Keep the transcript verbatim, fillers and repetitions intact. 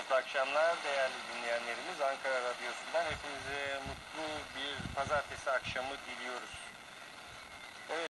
mutlu akşamlar değerli dinleyenlerimiz. Ankara Radyosu'ndan hepinize mutlu bir pazartesi akşamı diliyoruz.